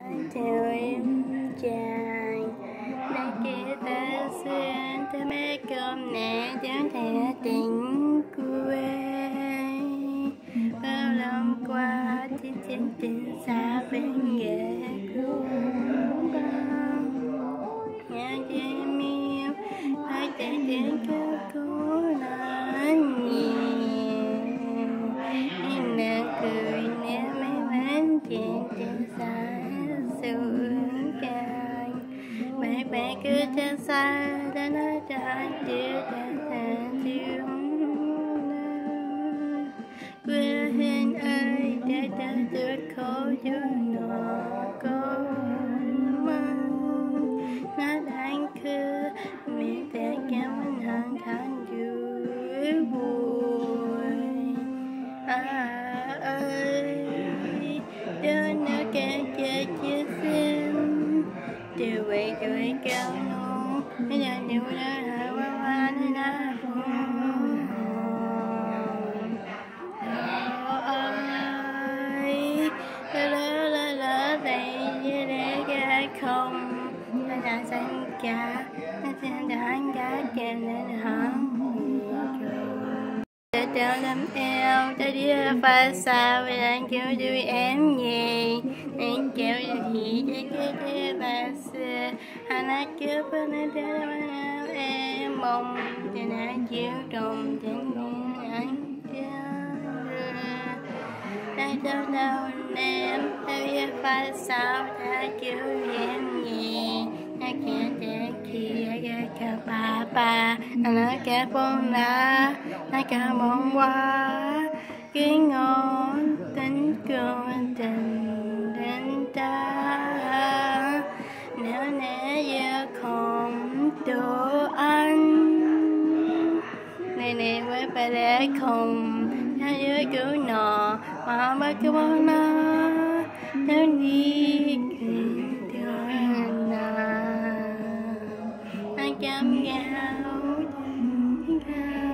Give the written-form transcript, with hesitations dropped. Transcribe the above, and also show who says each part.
Speaker 1: Chào em trai đã kia ta xuyên tới mấy cơm nè chẳng thể tình quê bao năm qua trên tình xa bên ghé nhà em yêu phải chạy đến cơ cố nói nhiều em đang cười nhé mấy bánh chuyện tình xa sướng cay mấy bạn cứ chân xa đã nói trái chưa thành chưa quê hương ơi để ta được khổ cho nó có mong nó đang khứ miệng ta cảm ơn hàng tháng vui buồn ơi đưa nó kể chơi chia xin điều vậy cười cao nô bây giờ điều đó là qua nên là không nó là xanh cá nó sẽ đánh cá chèn lên hẳn để cho làm eo ta đi pha sao về anh kêu vui em nhẹ anh kêu thì để cái bà xưa anh đã kêu với nó để em mong cho nó chiếu trồng trên anh đã đâu đâu em ta biết pha sao ta kêu em nhẹ ta kia để kia cả bà nó cả bông lá nó cả bông hoa cái ngon tính cường tình đến ta nếu nè giờ không đồ ăn này với bà để không ta dưới cứu nọ mà bà cứ bỏ nó nếu đi cảm gạo